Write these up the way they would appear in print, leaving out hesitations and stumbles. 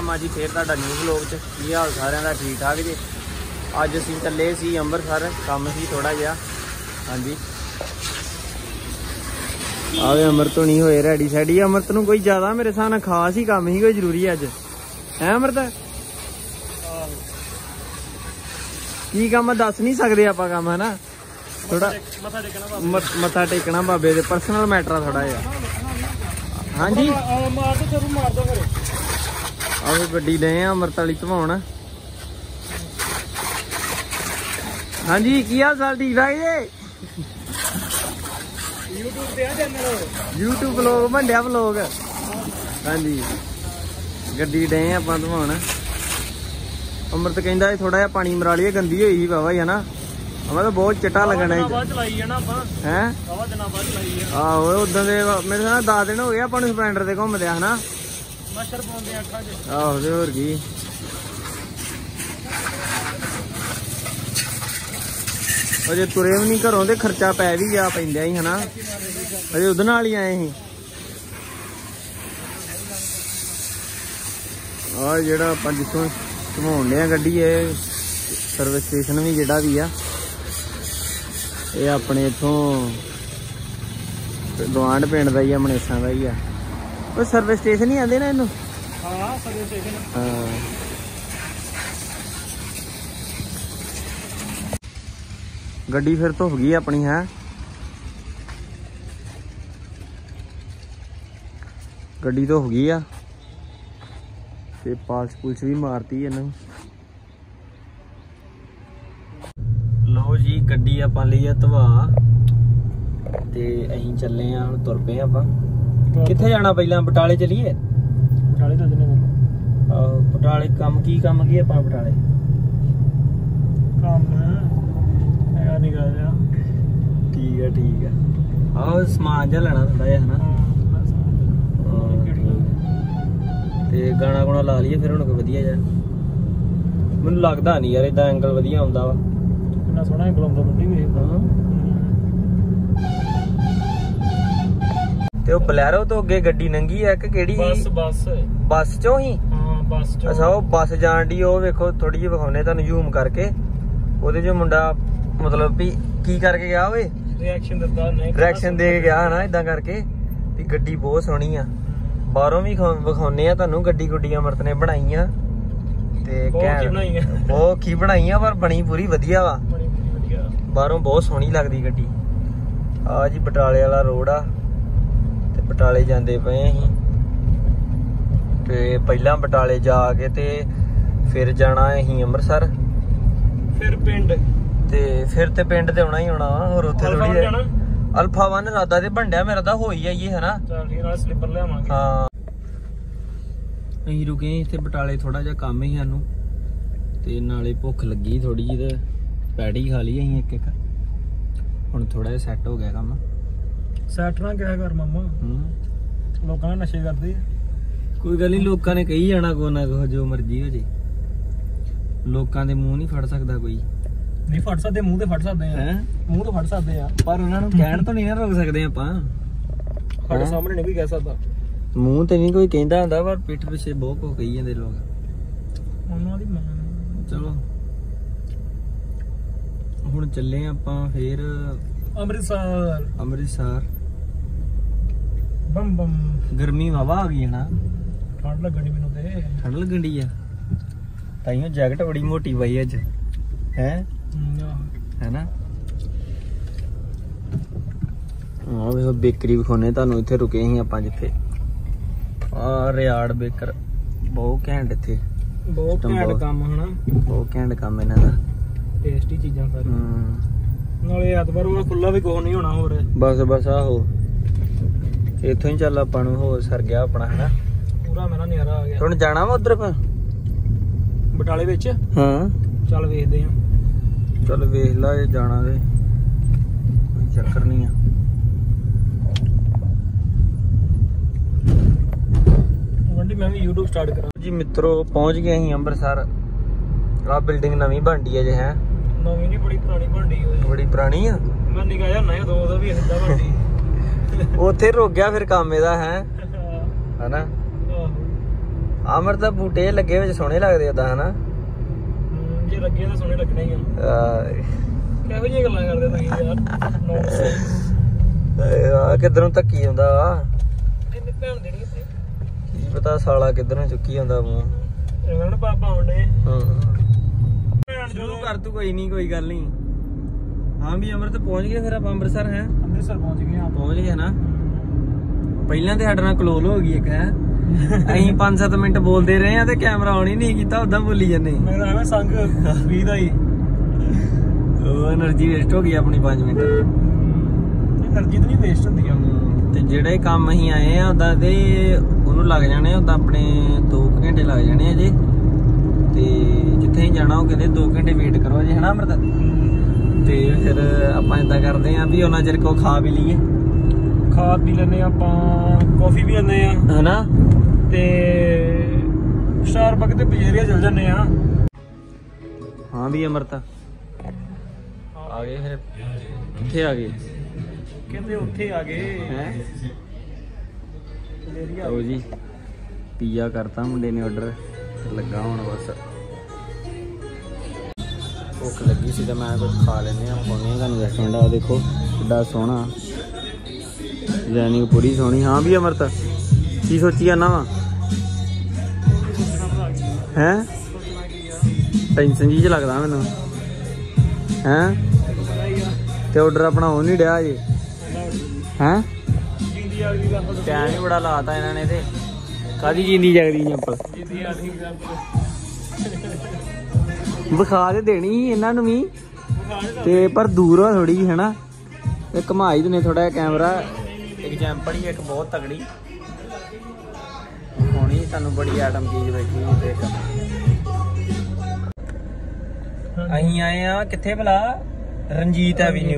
Welcome ਆ ਜੀ ਫੇਰ ਤੁਹਾਡਾ ਨਿਊ ਵਲੌਗ 'ਚ। ਕੀ ਹਾਲ ਸਾਰਿਆਂ ਦਾ? ਠੀਕ ਠਾਕ ਜੀ। ਅੱਜ ਅਸੀਂ ਚੱਲੇ ਸੀ ਅੰਮ੍ਰਿਤਸਰ, ਕੰਮ ਸੀ ਥੋੜਾ ਜਿਹਾ। ਹਾਂਜੀ ਆਵੇ ਅੰਮ੍ਰਿਤ ਨਹੀਂ ਹੋਏ ਰੈਡੀ ਸੈਡੀ। ਅੰਮ੍ਰਿਤ ਨੂੰ ਕੋਈ ਜ਼ਿਆਦਾ ਮੇਰੇ ਹਿਸਾਬ ਨਾਲ ਖਾਸ ਹੀ ਕੰਮ ਸੀ, ਕੋਈ ਜ਼ਰੂਰੀ ਅੱਜ ਹੈ ਅੰਮ੍ਰਿਤ? ਕੀ ਕੰਮ ਦੱਸ ਨਹੀਂ ਸਕਦੇ ਆਪਾਂ ਕੰਮ, ਹੈ ਨਾ? ਥੋੜਾ ਮੱਥਾ ਟੇਕਣਾ ਬਾਬੇ ਦੇ, ਪਰਸਨਲ ਮੈਟਰ ਆ ਥੋੜਾ ਜਿਹਾ। ਹਾਂਜੀ ਆਹ ਗੱਡੀ ਲਏ ਆ ਅੰਮ੍ਰਿਤ ਵਾਲੀ ਧਵਾਉਣ। ਹਾਂਜੀ ਕੀ ਹਾਲ ਚਾਲ? ਠੀਕ ਠਾਕ ਜੀ। YouTube ਵਲੋਗ ਬੰਡਿਆ ਵਲੋਗ। ਹਾਂਜੀ ਗੱਡੀ ਡਏ ਆਪਾਂ ਧਵਾਉਣ। ਅੰਮ੍ਰਿਤ ਕਹਿੰਦਾ ਥੋੜਾ ਜਿਹਾ ਪਾਣੀ ਮਰਾ ਲਈਏ, ਗੰਦੀ ਹੋਈ ਸੀ ਵਾਵਾ ਹੀ, ਹਨਾ? ਮੈਂ ਤਾਂ ਬਹੁਤ ਚਿੱਟਾ ਲੱਗਣਾ ਹੈ। ਆਹੋ ਉਦਾਂ ਦੇ ਮੇਰੇ ਨਾਲ 10 ਦਿਨ ਹੋ ਗਏ ਆਪਾਂ ਨੂੰ ਸਪਲੈਂਡਰ ਤੇ ਘੁੰਮਦੇ, ਹਨਾ? ਆਹੋ ਤੇ ਹੋਰ ਕੀ। ਅਜੇ ਤੁਰੇ ਵੀ ਨਹੀਂ ਘਰੋਂ ਤੇ ਖਰਚਾ ਪੈ ਵੀ ਗਿਆ ਪੈਂਦਾ ਹੀ, ਹਨਾ? ਅਜੇ ਉਹਦੇ ਨਾਲ ਹੀ ਆਏ ਸੀ। ਆਹ ਜਿਹੜਾ ਆਪਾਂ ਜਿੱਥੋਂ ਘੁਮਾਉਣ ਡਿਆ ਗੱਡੀ, ਇਹ ਸਰਵਿਸ ਸਟੇਸ਼ਨ ਵੀ ਜਿਹੜਾ ਵੀ ਆ, ਇਹ ਆਪਣੇ ਇੱਥੋਂ ਗੁਆਂਢ ਪਿੰਡ ਦਾ ਹੀ ਆ, ਮਨੇਸਾਂ ਦਾ ਹੀ ਆ। ਉਹ ਸਰਵਿਸ ਸਟੇਸ਼ਨ ਹੀ ਆਂਦੇ ਨਾ ਇਹਨੂੰ? ਹਾਂ ਸਰਵਿਸ ਸਟੇਸ਼ਨ। ਹਾਂ ਗੱਡੀ ਫਿਰ ਧੁੱਪ ਗਈ ਆਪਣੀ, ਹੈ? ਗੱਡੀ ਧੁੱਪ ਗਈ ਆ ਤੇ ਪਾਲਸ ਪੁਲਸ ਵੀ ਮਾਰਤੀ ਇਹਨਾਂ ਨੂੰ। ਲਓ ਜੀ ਗੱਡੀ ਆਪਾਂ ਲਈ ਆ ਧਵਾ ਤੇ ਅਸੀਂ ਚੱਲੇ ਆ, ਹੁਣ ਤੁਰ ਪਏ ਆਪਾਂ। ਕਿੱਥੇ ਜਾਣਾ ਪਹਿਲਾਂ? ਬਟਾਲੇ ਚਲੀਏ? ਬਟਾਲੇ ਚੱਲ ਜਨੇ। ਆਹੋ ਬਟਾਲੇ ਕੰਮ ਕੀ ਆਪਾਂ ਬਟਾਲੇ ਕੰਮ ਹੈਗਾ ਨਹੀਂ ਗਾ ਜਾ। ਠੀਕ ਆ। ਆਹੋ ਸਮਾਨ ਜਿਹਾ ਲੈਣਾ ਥੋੜਾ ਜਿਹਾ, ਹਨਾ? ਤੇ ਗਾਣਾ ਗੁਣਾ ਲਾ ਲਈਏ ਫਿਰ ਹੁਣ ਕੋਈ ਵਧੀਆ ਜਿਹਾ। ਮੈਨੂੰ ਲੱਗਦਾ ਨਹੀਂ ਯਾਰ ਏਦਾਂ ਐਂਗਲ ਵਧੀਆ ਆਉਂਦਾ ਵਾ। ਕਿੰਨਾ ਸੋਹਣਾ ਐਂਗਲ ਆਉਂਦਾ ਬੰਦੀ ਵੀ। ਤੇ ਉਹ ਬਲੈਰੋ ਤੋਂ ਅੱਗੇ ਗੱਡੀ ਲੰਘੀ ਆ ਕਿ ਕਿਹੜੀ? ਬੱਸ ਚੋਂ ਹੀ? ਹਾਂ ਬੱਸ ਚੋਂ। ਅੱਛਾ ਉਹ ਬੱਸ ਜਾਣ ਦੀ, ਉਹ ਵੇਖੋ ਥੋੜੀ ਜਿਹੀ ਵਿਖਾਉਣੇ ਤੁਹਾਨੂੰ ਜ਼ੂਮ ਕਰਕੇ। ਉਹਦੇ ਚ ਮੁੰਡਾ ਮਤਲਬ ਵੀ ਕੀ ਕਰਕੇ ਗਿਆ ਓਏ? ਰਿਐਕਸ਼ਨ ਦੇ ਕੇ ਗਿਆ ਨਾ, ਏਦਾਂ ਕਰਕੇ। ਵੀ ਗੱਡੀ ਬਹੁਤ ਸੋਹਣੀ ਆ। ਬਾਹਰੋਂ ਵੀ ਵਿਖਾਉਣੇ ਆ ਤੁਹਾਨੂੰ। ਗੱਡੀ ਗੁੱਡੀਆਂ ਅੰਮ੍ਰਿਤ ਨੇ ਬਣਾਈਆਂ ਤੇ ਬਹੁਤ ਔਖੀ ਬਣਾਈਆਂ, ਪਰ ਬਣੀ ਪੂਰੀ ਵਧੀਆ ਵਾ। ਬਾਹਰੋਂ ਬਹੁਤ ਸੋਹਣੀ ਲੱਗਦੀ ਗੱਡੀ। ਆ ਜੀ ਬਟਾਲੇ ਵਾਲਾ ਰੋਡ ਆ ਤੇ ਬਟਾਲੇ ਜਾਂਦੇ ਪਏ ਅਸੀਂ। ਤੇ ਪਹਿਲਾਂ ਬਟਾਲੇ ਜਾ ਕੇ ਤੇ ਫਿਰ ਜਾਣਾ ਅਸੀਂ ਅੰਮ੍ਰਿਤਸਰ, ਫਿਰ ਪਿੰਡ, ਤੇ ਫਿਰ ਤੇ ਪਿੰਡ ਤੇ ਆਉਣਾ ਹੀ ਆਉਣਾ ਵਾ। ਹੋਰ ਉੱਥੇ ਥੋੜੀ ਅਲਫਾ 1 ਇਰਾਦਾ ਤੇ ਬਣਿਆ ਮੇਰਾ ਤਾਂ, ਹੋ ਹੀ ਆਈਏ, ਹਨਾ? ਸਲੀਪਰ ਲਿਆਵਾਂਗੇ। ਹਾਂ ਅਸੀਂ ਰੁਕੇ ਇੱਥੇ ਬਟਾਲੇ, ਥੋੜਾ ਜਿਹਾ ਕੰਮ ਹੀ ਸਾਨੂੰ, ਤੇ ਨਾਲੇ ਭੁੱਖ ਲੱਗੀ ਥੋੜੀ ਜਿਹੀ ਤੇ ਪੈਟੀ ਖਾ ਲਈ ਅਸੀਂ ਇੱਕ। ਹੁਣ ਥੋੜਾ ਜਿਹਾ ਸੈੱਟ ਹੋ ਗਿਆ ਕੰਮ। ਸੈੱਟ ਨਾ ਕਿਹਾ ਕਰ ਮਾਮਾ, ਲੋਕਾਂ ਨੇ ਨਸ਼ੇ ਕਰਦੇ। ਕੋਈ ਗੱਲ ਨਹੀਂ, ਲੋਕਾਂ ਨੇ ਕਹੀ ਜਾਣਾ ਕੋ ਨਾ ਕੋ, ਜੋ ਮਰਜ਼ੀ ਹੋ ਜੇ। ਲੋਕਾਂ ਦੇ ਮੂੰਹ ਨਹੀਂ ਫੜ ਸਕਦਾ ਕੋਈ। ਨਹੀਂ ਫੜ ਸਕਦੇ, ਮੂੰਹ ਤੇ ਫੜ ਸਕਦੇ ਆ। ਮੂੰਹ ਤੋਂ ਫੜ ਸਕਦੇ ਆ, ਪਰ ਉਹਨਾਂ ਨੂੰ ਕਹਿਣ ਤੋਂ ਨਹੀਂ ਨਾ ਰੋਕ ਸਕਦੇ ਆਪਾਂ। ਸਾਡੇ ਸਾਹਮਣੇ ਨਹੀਂ ਕੋਈ ਕਹਿ ਸਕਦਾ। ਮੂੰਹ ਤੇ ਨਹੀਂ ਕੋਈ ਕਹਿੰਦਾ ਹੁੰਦਾ, ਪਰ ਪਿੱਠ ਪਿੱਛੇ ਬਹੁਤ ਕੁਝ ਕਹੀ ਜਾਂਦੇ ਲੋਕ। ਉਹਨਾਂ ਦੀ ਚਲੋ ਹੁਣ ਚੱਲੇ ਆਪਾਂ ਫੇਰ ਅੰਮ੍ਰਿਤਸਰ। ਬੰਮ ਬੰਮ ਗਰਮੀ ਵਾਵਾ ਆ ਗਈ ਹੈ ਨਾ? ਠੰਡ ਲੱਗਣੀ ਮੈਨੂੰ ਤੇ। ਠੰਡ ਲੱਗਣ ਡਈ ਆ ਤਾਈਓ ਜੈਕਟ ਬੜੀ ਮੋਟੀ ਪਾਈ ਅੱਜ, ਹੈ ਨਾ? ਆਹ ਵੇਖੋ ਬੇਕਰੀ ਵਿਖਾਉਣੇ ਤੁਹਾਨੂੰ। ਇੱਥੇ ਰੁਕੇ ਸੀ ਆਪਾਂ ਜਿੱਥੇ, ਆ ਰਿਆੜ ਬੇਕਰ। ਬਹੁਤ ਘੈਂਟ ਇੱਥੇ, ਬਹੁਤ ਘੈਂਟ ਕੰਮ, ਹਨਾ? ਬਹੁਤ ਘੈਂਟ ਕੰਮ ਇਹਨਾਂ ਦਾ, ਟੇਸਟੀ ਚੀਜ਼ਾਂ ਸਾਰੀਆਂ। ਨਾਲੇ ਐਤਵਾਰ ਉਹ ਖੁੱਲਾ ਵੀ ਕੁਛ ਨਹੀਂ ਹੋਣਾ ਹੋਰ। ਬਸ ਆਹੋ ਇੱਥੋਂ ਹੀ ਚੱਲ ਆਪਾਂ ਨੂੰ ਹੋਰ ਸਰ ਗਿਆ ਆਪਣਾ, ਹਨਾ? ਪੂਰਾ ਮੇਰਾ ਨਜ਼ਾਰਾ ਆ ਗਿਆ। ਹੁਣ ਜਾਣਾ ਵਾ ਉਧਰ ਬਟਾਲੇ ਵਿੱਚ? ਹਾਂ ਚੱਲ ਵੇਖਦੇ ਆ। ਚੱਲ ਵੇਖ ਲਾ, ਜੇ ਜਾਣਾ ਤੇ ਕੋਈ ਚੱਕਰ ਨਹੀਂ ਆ। ਮੈਂ ਵੀ YouTube ਸਟਾਰਟ ਕਰਾਂ ਜੀ। ਮਿੱਤਰੋ ਪਹੁੰਚ ਗਏ ਅਸੀਂ ਅੰਮ੍ਰਿਤਸਰ। ਆਹ ਬਿਲਡਿੰਗ ਨਵੀਂ ਬਣਦੀ ਹੈ ਜੇ, ਹੈ? ਨਵੀਂ ਨਹੀਂ, ਬੜੀ ਪੁਰਾਣੀ ਬਣਦੀ ਹੋਈ। ਬੜੀ ਪੁਰਾਣੀ ਆ? ਮੈਂ ਨਿਕਾ ਜਾ ਨਾ ਦੋ ਦਾ ਵੀ ਏਦਾਂ ਬਣਦੀ। ਉੱਥੇ ਰੁਕ ਗਿਆ ਫਿਰ ਕੰਮ ਇਹਦਾ, ਹੈ? ਹਨਾ? ਅਮਰ ਤਾਂ ਬੂਟੇ ਲੱਗੇ ਵਿੱਚ ਸੋਹਣੇ ਲੱਗਦੇ ਉਦਾਂ ਹਨਾ ਜੇ ਲੱਗੇ ਤਾਂ ਸੋਹਣੇ ਲੱਗਣੇ ਹੀ ਆ ਕਿਹੋ ਜਿਹੀਆਂ ਗੱਲਾਂ ਕਰਦੇ ਤੁਸੀਂ ਯਾਰ ਆ ਕਿੱਧਰੋਂ ਧੱਕੀ ਆਉਂਦਾ ਵਾ ਇਹਨੇ ਭੈਣ ਦੇਣੀ ਕੀ ਪਤਾ ਸਾਲਾ ਕਿੱਧਰੋਂ ਚੁੱਕੀ ਆਉਂਦਾ ਮੂੰਹ ਇਹਨਾਂ ਨੂੰ ਪਾਪਾ ਆਉਂਦੇ ਸ਼ੁਰੂ ਕਰ ਤੂੰ ਕੋਈ ਨਹੀਂ ਕੋਈ ਗੱਲ ਨਹੀਂ ਹਾਂ ਵੀ ਅਮਰ ਤੇ ਪਹੁੰਚ ਗਏ ਫਿਰ ਆਪਾਂ ਅੰਮ੍ਰਿਤਸਰ ਹੈ ਅੰਮ੍ਰਿਤਸਰ ਪਹੁੰਚ ਗਏ ਨਾ ਪਹਿਲਾਂ ਤੇ ਸਾਡੇ ਨਾਲ ਕਲੋਲ ਹੋ ਗਈ ਇੱਕ ਹੈ ਅਸੀਂ 5-7 ਮਿੰਟ ਬੋਲਦੇ ਰਹੇ ਆ ਤੇ ਕੈਮਰਾ ਆਨ ਹੀ ਨਹੀਂ ਕੀਤਾ ਉਦਾਂ ਬੋਲੀ ਜਾਂਦੇ ਮੇਰਾ ਐਵੇਂ ਸੰਗ ਫਰੀ ਦਾ ਹੀ ਉਹ એનર્ਜੀ ਵੇਸਟ ਹੋ ਗਈ ਆਪਣੀ 5 ਮਿੰਟ એનર્ਜੀ ਤਾਂ ਨਹੀਂ ਵੇਸਟ ਹੁੰਦੀ ਆ ਤੇ ਜਿਹੜੇ ਕੰਮ ਅਸੀਂ ਆਏ ਆ ਉਦਾਂ ਤੇ ਉਹਨੂੰ ਲੱਗ ਜਾਣੇ ਉਦਾਂ ਆਪਣੇ 2 ਘੰਟੇ ਲੱਗ ਜਾਣੇ ਅਜੇ ਤੇ ਜਿੱਥੇ ਅਸੀਂ ਜਾਣਾ ਉਹ ਕਹਿੰਦੇ 2 ਘੰਟੇ ਵੇਟ ਕਰੋ ਅਜੇ ਹਨਾ ਅਮਰਤ ਤੇ ਫਿਰ ਆਪਾਂ ਇਦਾਂ ਕਰਦੇ ਆ ਵੀ ਉਹਨਾਂ ਚਿਰ ਕੋ ਖਾ ਵੀ ਲਈਏ ਖਾ ਪੀ ਲੈਨੇ ਆਪਾਂ ਕਾਫੀ ਵੀ ਲੈਨੇ ਆ ਹਨਾ ਤੇ ਸਟਾਰਬਕ ਤੇ ਪਜੇਰੀਆ ਚਲ ਜਾਂਦੇ ਆ ਹਾਂ ਵੀ ਅਮਰਤ ਆ ਗਏ ਫਿਰ ਕਿੱਥੇ ਆ ਗਏ ਕਹਿੰਦੇ ਉੱਥੇ ਆ ਗਏ ਹੈ ਲਓ ਜੀ ਪੀਜ਼ਾ ਕਰਤਾ ਮੁੰਡੇ ਨੇ ਆਰਡਰ ਲੱਗਾ ਹੁਣ ਬਸ ਭੁੱਖ ਲੱਗੀ ਸੀ ਤਾਂ ਮੈਂ ਕੁਝ ਖਾ ਲੈਂਦੇ ਆ ਪਾਉਣੇ ਤੁਹਾਨੂੰ ਰੈਸਟੋਰੈਂਟ ਆ ਦੇਖੋ ਕਿੱਡਾ ਸੋਹਣਾ ਡਿਜ਼ਾਈਨਿੰਗ ਪੂਰੀ ਸੋਹਣੀ ਹਾਂ ਵੀ ਅਮਰਤ ਕੀ ਸੋਚੀ ਜਾਂਦਾ ਵਾ ਹੈ ਟੈਨਸ਼ਨ ਜੀ ਚ ਲੱਗਦਾ ਮੈਨੂੰ ਹੈ ਤੇ ਆਰਡਰ ਆਪਣਾ ਹੋ ਨਹੀਂ ਡਿਆ ਜੀ ਹੈ ਟਾਈਮ ਹੀ ਬੜਾ ਲਾਤਾ ਇਹਨਾਂ ਨੇ ਤੇ ਕਾਦੀ ਜਿੰਦੀ ਜਗਦੀ ਜੰਪਲ ਵਿਖਾ ਦੇ ਦੇਣੀ ਸੀ ਇਹਨਾਂ ਨੂੰ ਵੀ ਤੇ ਪਰ ਦੂਰ ਆ ਥੋੜੀ ਜਿਹੀ ਹਨਾ ਇਹ ਘਮਾਈ ਦਿੰਦੇ ਥੋੜਾ ਜਿਹਾ ਕੈਮਰਾ ਐਗਜ਼ਾਮਪਲ ਹੀ ਇੱਕ ਬਹੁਤ ਤਗੜੀ ਹੋਣੀ ਤੁਹਾਨੂੰ ਬੜੀ ਆਟਮ ਚੀਜ਼ ਬੈਠੀ ਤੇ ਅਸੀਂ ਆਏ ਆ ਕਿੱਥੇ ਭਲਾ ਰਣਜੀਤ ਐਵੀਨਿਊ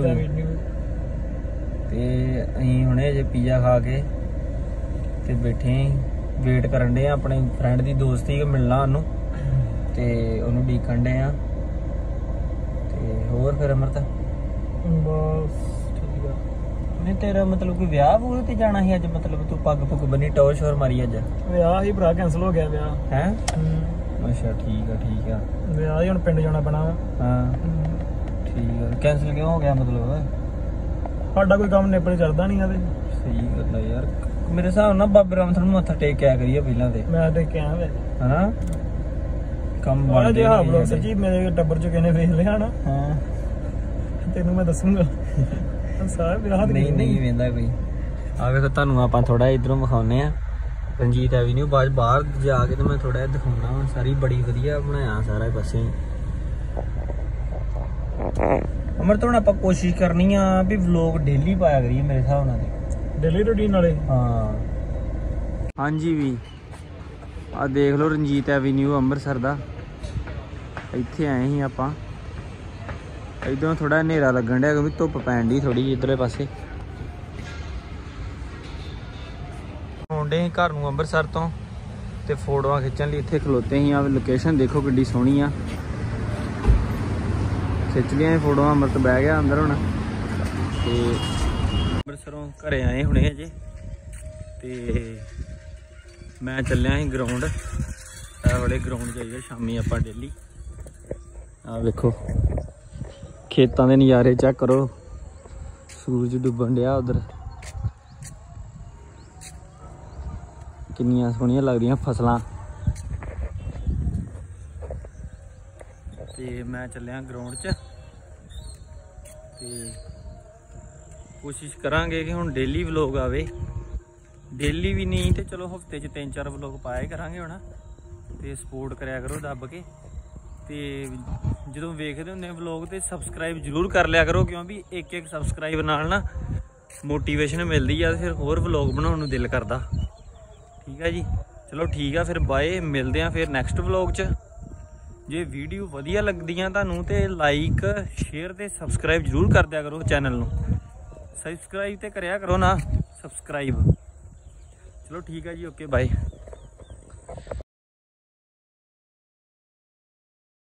ਤੇ ਅਸੀਂ ਹੁਣੇ ਜੇ ਪੀਜ਼ਾ ਖਾ ਕੇ ਤੇ ਬੈਠੇ ਵੇਟ ਕਰਨ ਦੇ ਆ ਆਪਣੇ ਫਰੈਂਡ ਦੀ ਦੋਸਤੀ ਕੋ ਮਿਲਣਾ ਉਹਨੂੰ ਤੇ ਉਹਨੂੰ ਡੀਕਣ ਦੇ ਆ ਤੇ ਹੋਰ ਫਿਰ ਅਮਰਤ ਬਸ ਠੀਕ ਆ ਨਹੀਂ ਤੇਰਾ ਮਤਲਬ ਕੋਈ ਵਿਆਹ ਵੂਹ ਤੇ ਜਾਣਾ ਸੀ ਅੱਜ ਮਤਲਬ ਤੂੰ ਪੱਗ ਪੁੱਗ ਬੰਨੀ ਟੌਰ ਸ਼ੋਰ ਮਾਰੀ ਅੱਜ ਵਿਆਹ ਹੀ ਭਰਾ ਕੈਂਸਲ ਹੋ ਗਿਆ ਵਿਆਹ ਹੈ ਅੱਛਾ ਠੀਕ ਆ ਵਿਆਹ ਹੀ ਹੁਣ ਪਿੰਡ ਜਾਣਾ ਪੈਣਾ ਹਾਂ ਠੀਕ ਆ ਕੈਂਸਲ ਕਿਉਂ ਹੋ ਗਿਆ ਮਤਲਬ ਸਾਡਾ ਕੋਈ ਕੰਮ ਨੇਪਰੇ ਚੱਲਦਾ ਨਹੀਂ ਆ ਤੇ ਸਹੀ ਗੱਲ ਆ ਯਾਰ ਮੇਰੇ ਹਿਸਾਬ ਨਾਲ ਬਾਬੇ ਰਾਮ ਨੂੰ ਮੱਥਾ ਟੇਕ ਕੇ ਆਇਆ ਕਰੀਏ ਪਹਿਲਾਂ ਤੇ ਮੈਂ ਤੇ ਕਿਹਾ ਵੇ ਹਨਾ ਕੰਮ ਬਣ ਜੇ ਹਾਂ ਬਲੌਗ ਸੱਚੀ ਮੇਰੇ ਟੱਬਰ ਚ ਕਿਨੇ ਵੇਖ ਲਿਆ ਨਾ ਹਾਂ ਤੈਨੂੰ ਮੈਂ ਦੱਸੂਗਾ ਸਾਰਾ ਵਿਆਹ ਨਹੀਂ ਵੇਂਦਾ ਕੋਈ ਆ ਵੇਖੋ ਤੁਹਾਨੂੰ ਆਪਾਂ ਥੋੜਾ ਇਧਰੋਂ ਵਿਖਾਉਨੇ ਆ ਰਣਜੀਤ ਐਵੀਨਿਊ ਬਾਹਰ ਜਾ ਕੇ ਤੇ ਮੈਂ ਥੋੜਾ ਜਿਹਾ ਦਿਖਾਉਣਾ ਹੁਣ ਸਾਰੀ ਬੜੀ ਵਧੀਆ ਬਣਾਇਆ ਸਾਰਾ ਪਾਸੇ ਅਮਰ ਤੋਂ ਹੁਣ ਆਪਾਂ ਕੋਸ਼ਿਸ਼ ਕਰਨੀ ਆ ਵੀ ਵਲੌਗ ਡੇਲੀ ਪਾਇਆ ਕਰੀਏ ਮੇਰੇ ਹਿਸਾਬ ਨਾਲ ਡੇਲੀ ਰੂਟੀਨ ਵਾਲੇ ਹਾਂ ਹਾਂਜੀ ਵੀ ਆ ਦੇਖ ਲਓ ਰਣਜੀਤ ਐਵੀਨਿਊ ਅੰਮ੍ਰਿਤਸਰ ਦਾ ਇੱਥੇ ਆਏ ਸੀ ਆਪਾਂ ਇਧਰੋਂ ਥੋੜਾ ਹਨੇਰਾ ਲੱਗਣ ਡਿਆ ਕਿਉਂਕਿ ਧੁੱਪ ਪੈਣ ਦੀ ਥੋੜੀ ਇਧਰਲੇ ਪਾਸੇ ਆਉਂਦੇ ਘਰ ਨੂੰ ਅੰਮ੍ਰਿਤਸਰ ਤੋਂ ਤੇ ਫੋਟੋਆਂ ਖਿੱਚਣ ਲਈ ਇੱਥੇ ਖਲੋਤੇ ਸੀ ਆ ਲੋਕੇਸ਼ਨ ਦੇਖੋ ਕਿੱਡੀ ਸੋਹਣੀ ਆ ਖਿੱਚ ਲਿਆ ਫੋਟੋਆਂ ਅੰਮ੍ਰਿਤ ਬਹਿ ਗਿਆ ਅੰਦਰ ਹੁਣ ਤੇ ਅੰਮ੍ਰਿਤਸਰੋਂ ਘਰੇ ਆਏ ਹੁਣੇ ਅਜੇ ਤੇ ਮੈਂ ਚੱਲਿਆ ਸੀ ਗਰਾਊਂਡ ਇਹ ਵਾਲੇ ਗਰਾਊਂਡ ਜਾਈਦਾ ਸ਼ਾਮੀ ਆਪਾਂ ਡੇਲੀ ਆ ਵੇਖੋ ਖੇਤਾਂ ਦੇ ਨਜ਼ਾਰੇ ਚੈੱਕ ਕਰੋ ਸੂਰਜ ਡੁੱਬਣ ਡਿਆ ਉਧਰ ਕਿੰਨੀਆਂ ਸੋਹਣੀਆਂ ਲੱਗਦੀਆਂ ਫਸਲਾਂ ਤੇ ਮੈਂ ਚੱਲਿਆ ਗਰਾਊਂਡ 'ਚ ਤੇ ਕੋਸ਼ਿਸ਼ ਕਰਾਂਗੇ ਕਿ ਹੁਣ ਡੇਲੀ ਵਲੌਗ ਆਵੇ ਡੇਲੀ ਵੀ ਨਹੀਂ ਤੇ ਚਲੋ ਹਫਤੇ 'ਚ 3-4 ਵਲੌਗ ਪਾਇਆ ਕਰਾਂਗੇ ਹੁਣ ਤੇ ਸਪੋਰਟ ਕਰਿਆ ਕਰੋ ਦੱਬ ਕੇ ਤੇ ਜਦੋਂ ਵੇਖਦੇ ਹੁੰਦੇ ਵਲੌਗ ਤੇ ਸਬਸਕ੍ਰਾਈਬ ਜ਼ਰੂਰ ਕਰ ਲਿਆ ਕਰੋ ਕਿਉਂਕਿ ਇੱਕ ਸਬਸਕ੍ਰਾਈਬ ਨਾਲ ਨਾ ਮੋਟੀਵੇਸ਼ਨ ਮਿਲਦੀ ਆ ਫਿਰ ਹੋਰ ਵਲੌਗ ਬਣਾਉਣ ਨੂੰ ਦਿਲ ਕਰਦਾ ਠੀਕ ਆ ਜੀ ਚਲੋ ਠੀਕ ਆ ਫਿਰ ਬਾਏ ਮਿਲਦੇ ਆ ਫਿਰ ਨੈਕਸਟ ਵਲੌਗ 'ਚ ਜੇ ਵੀਡੀਓ ਵਧੀਆ ਲੱਗਦੀਆਂ ਤੁਹਾਨੂੰ ਤੇ ਲਾਈਕ ਸ਼ੇਅਰ ਤੇ ਸਬਸਕ੍ਰਾਈਬ ਜ਼ਰੂਰ ਕਰ ਦਿਆ ਕਰੋ ਚੈਨਲ ਨੂੰ ਸਬਸਕ੍ਰਾਈਬ ਤੇ ਕਰਿਆ ਕਰੋ ਨਾ ਸਬਸਕ੍ਰਾਈਬ ਚਲੋ ਠੀਕ ਆ ਜੀ ਓਕੇ ਬਾਏ